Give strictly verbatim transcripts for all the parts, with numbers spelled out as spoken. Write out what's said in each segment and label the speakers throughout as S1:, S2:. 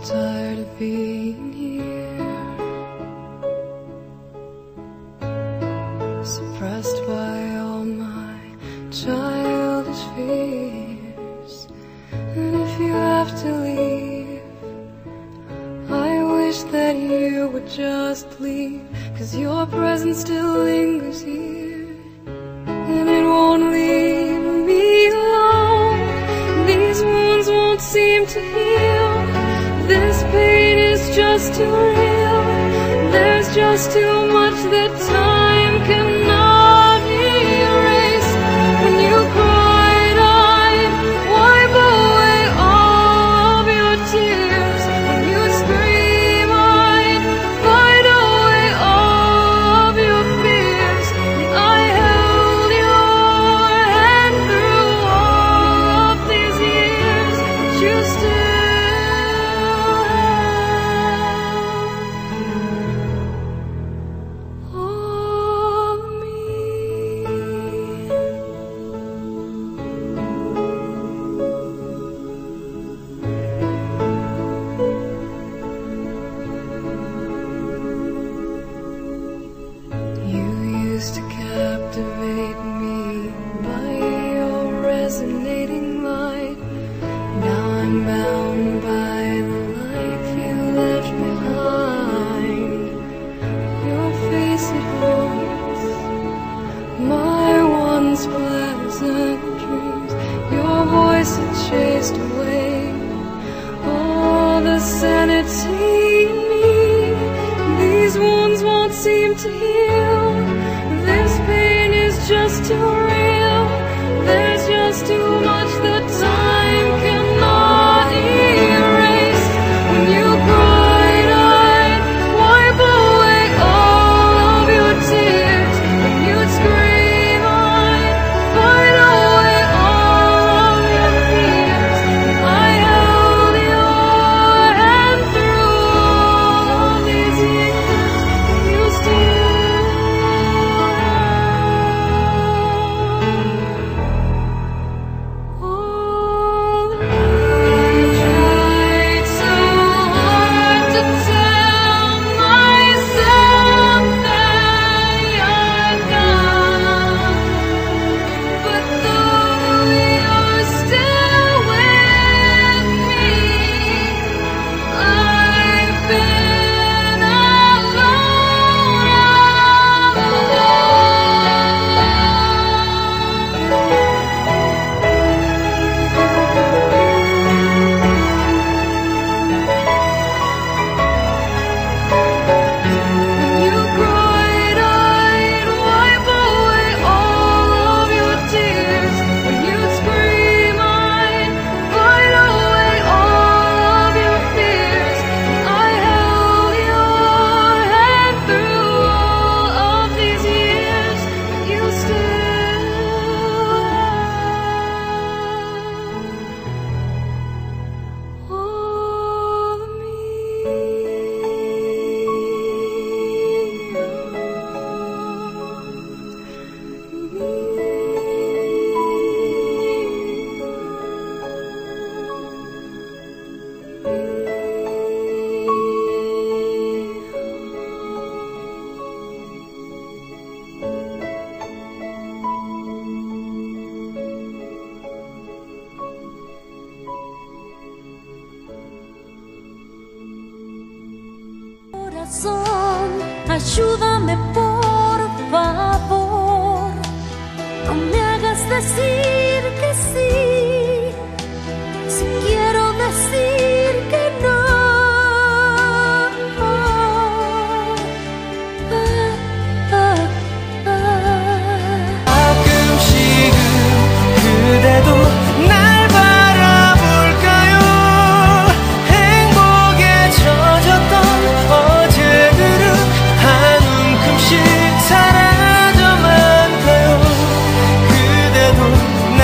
S1: tired of being here, suppressed by all my childish fears. And if you have to leave, I wish that you would just leave, 'cause your presence still lingers here, and it won't leave me alone. These wounds won't seem to heal. This pain is just too real. There's just too much that time cannot erase. When you cried, I'd wipe away all of your tears. When you scream, I'd fight away all of your fears. And I held your hand through all of these years, but you still to captivate me by your resonating light. Now I'm bound by the life you left behind. Your face, it haunts my once pleasant dreams. Your voice, it chased away all the sanity in me. These wounds won't seem to heal. This pain is just too real. There's just too much that time cannot erase. When you cried, I'd wipe away all of your tears. When you'd scream, I'd fight away all of your fears. And I held your hand through all these years, and you still
S2: ayúdame por favor, no me hagas decir que sí, si quiero decir que no.
S3: 가끔씩은 그대도 날 바라볼까요? 행복에 젖었던 어제들은 한 움큼씩 사라져만 가요. 그대도 날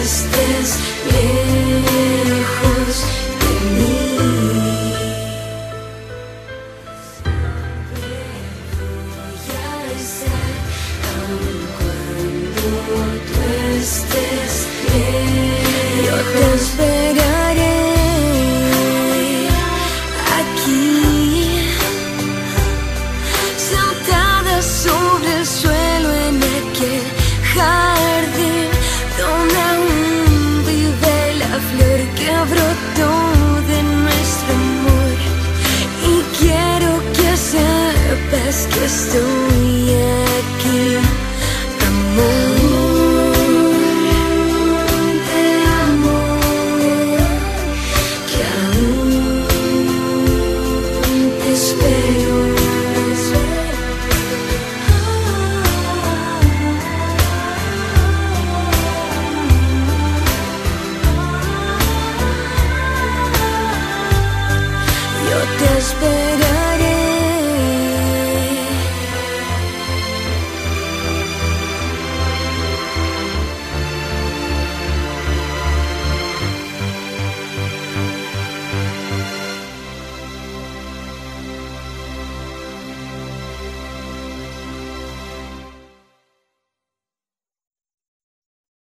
S2: estés lejos de mí. Siempre voy a estar, aun cuando tú estés lejos. Yo te esperaré aquí, sentada sobre el suelo en aquel jardín donde aún vive la flor que brotó de nuestro amor. Y quiero que sepas que estoy